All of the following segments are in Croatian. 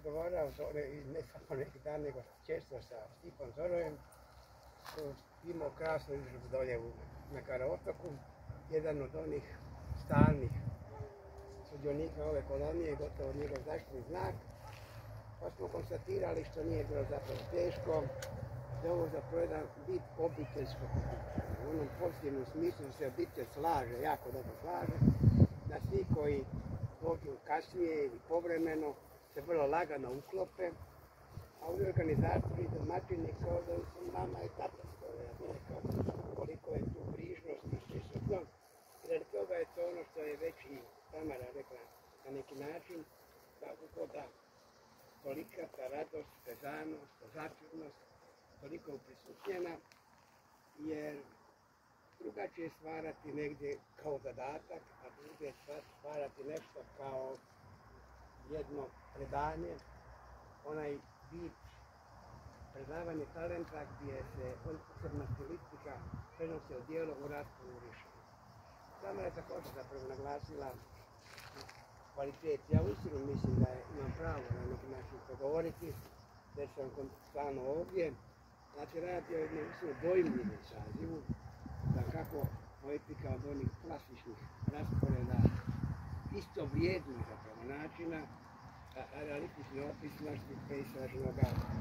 razgovarao, ne samo neki dan, nego često sa Stipom Zorojem, imao krasnu izložbu dolje na Karaotoku, jedan od onih stalnih sudionika ove kolonije, gotovo njegov zaštitni znak, pa smo konstatirali što nije bilo zapravo teško, da ovo zapravo jedan bit obiteljskog okupljanja. U onom pozitivnom smislu se obitelj slaže, jako dobro slaže, da svi koji dođu kasnije ili povremeno se vrlo lagano uklope, a ovi organizatori, domaćini, kao da su mama i tata skoro, ja bih rekao, koliko je tu brižnost i prisutno. Jer toga je to ono što je već i Tamara rekla na neki način, kako da tolika ta radost, vezanost, začudnost, toliko uprisutnjena, jer drugačije stvarati negdje kao zadatak, a druge stvarati nešto kao jedno predanje, onaj bit predavanje talenta gdje se posebna stilistika prenosi od dijela u raspravu rješenja. Sama je također zapravo naglasila kvalitet. Ja uistinu mislim da imam pravo na neki način progovoriti, jer sam stvarno ovdje. Znači, radi o jednom dojmljivom sazivu, da kako poetika od onih klasičnih rasporeda isto vrijednih zapravo načina, realistični opisnosti pejsažnog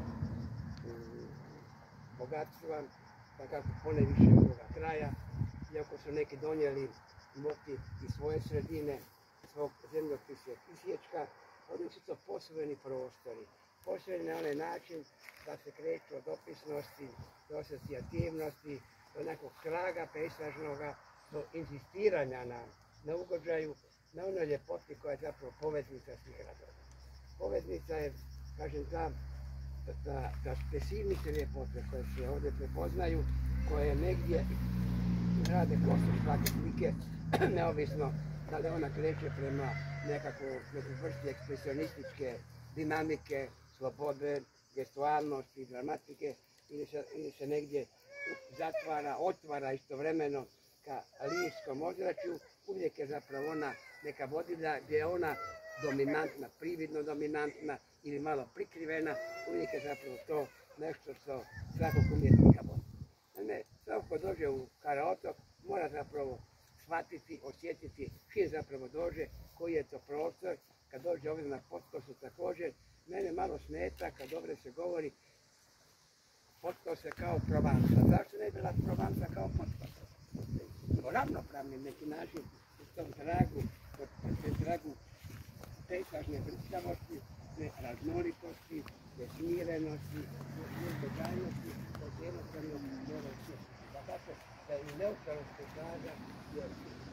bogatstva, da kako poneviše ovoga kraja, iako su neki donijeli motiv iz svoje sredine, svog zemljopisnog isječka, oni su to posvojeni prostori. Posvojeni na onaj način da se kreću od opisnosti, do asocijativnosti, do nekog traga pejsažnoga, do insistiranja na ugođaju, na onoj ljepoti koja je zapravo poveznica svih radova. Poveznica je, kažem, da spesivnice ljepote koje se ovdje prepoznaju, koje negdje rade kostur svake slike, neovisno da li ona kreće prema nekakvoj vrsti ekspresionističke dinamike, slobode, gestualnosti, dramatike, ili se negdje zatvara, otvara istovremeno ka lirskom ozračju, uvijek je zapravo ona neka vodilja gdje je ona dominantna, prividno dominantna ili malo prikrivena, uvijek je zapravo to nešto što svakog umjetnika vodi. Svako ko dođe u Karaotok mora zapravo shvatiti, osjetiti čim zapravo dođe, koji je to prostor. Kad dođe ovdje na Potkosu također, mene malo smeta kad ovdje se govori Potkose kao Provansa. Zašto ne je bila Provansa kao Potkosa? Ravnopravni neki način u tom tragu pejsažne vrstavosti, raznolikosti, smirenosti, bezbedajnosti, da se jednostavno mora osjetiti. Da tako da i neutralnost pejsaža je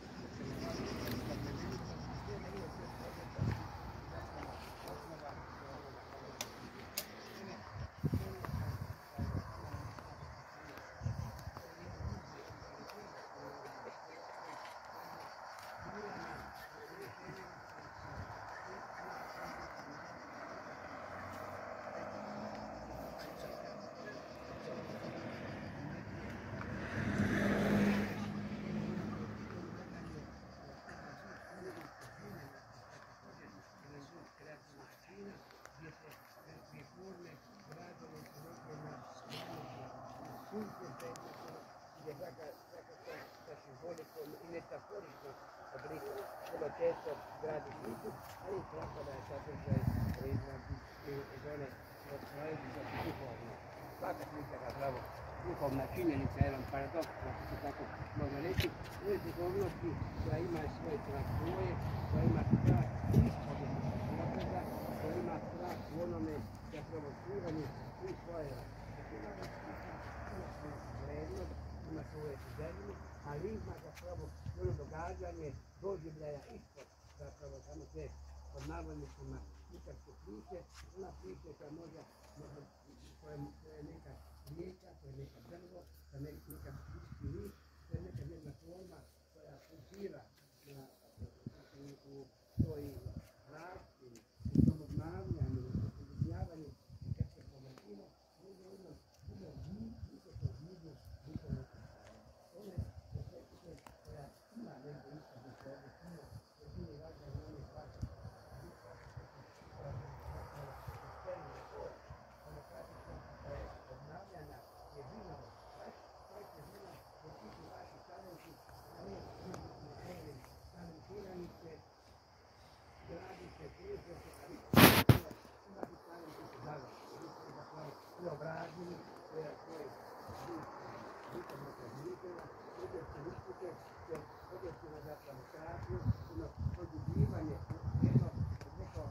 i metaforičnog oblika, vrlo često gradi sliku, ali i tako da je sadržaj proizvodi iz one poetičke duhovne. Svaka slika je zapravo duhovna činjenica, jedan paradoks, kako se tako može reći, u duhovnosti koja ima svoj trak svoje, koja ima trak ispovjednog potreba, koja ima trak u onome zapravo skrivanju svih svoje vrednost, ima svoje zemlju, ali ima zapravo ono događanje doživljaja ispod, zapravo samo te pod navodnicima nikakve priče, ona priče koja možda, koja je neka rijeka, koja je neka drvo, koja je neka bliski lik, koja je neka jedna forma koja pulsira u toj rasti, u tom obnavljanju, u obnavljanju i kad se povrtimo, možda ono visoko znižu duhovno postavljanje. One posvetite koja ima negdje isto da se ovdje puno, jer puno važno je na one plaće. uspute, jer objektivno zapravo terapiju, jedno produbljivanje, jedno neko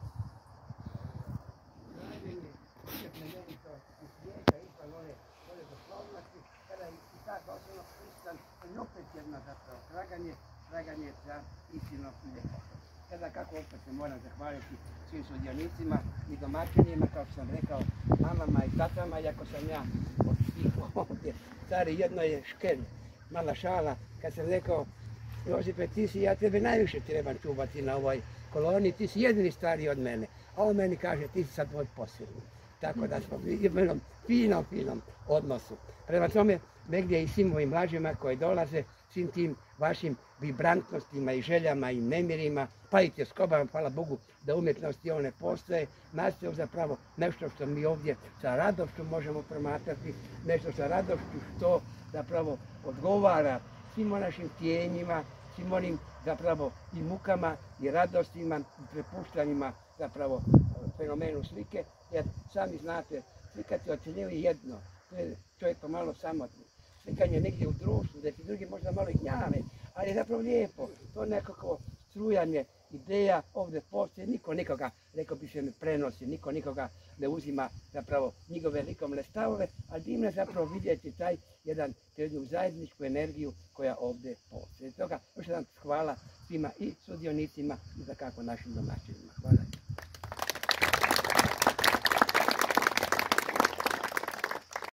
traženje plemenito i svijeta izvan ove doslovnosti, kada je i ta doslovno prisutan, i opet jedno zapravo traganje za istinom i ljepotom. Sada kako opet se moram zahvaliti svim sudionicima i domaćinima, kao što sam rekao, mamama i tatama, iako sam ja od svih ovdje stari, jedno je škel, mala šala, kad sam rekao, Josipe, ti si, ja tebe najviše trebam čuvati na ovoj koloni, ti si jedini stariji od mene, a on meni kaže, ti si sad moj posilni. Tako da smo u jednom finom odnosu. Prema tome, negdje i svim ovim mlađima koji dolaze, svim tim vašim vibrantnostima i željama i nemirima, pa i tjeskobama, hvala Bogu da umjetnosti one postoje, nastoje zapravo nešto što mi ovdje sa radošću možemo promatrati, nešto sa radošću što zapravo odgovara svim našim tijenjima, svim onim zapravo i mukama i radostima i prepuštanjima zapravo fenomenu slike, jer sami znate, slikati ocjenjuje jedno, to je čovjek pomalo samotni. Slikanje negdje u društvu, da ti drugi možda malo i gnjave, ali je zapravo lijepo. To nekako strujanje ideja ovdje postoje, niko nikoga, rekao bi se, ne prenosi, niko nikoga ne uzima zapravo njegove likovne stavove, ali divno je zapravo vidjeti taj jednu zajedničku energiju koja ovdje postoje. Toga još jedan hvala svima i sudionicima i za kako našim domaćinima. Hvala.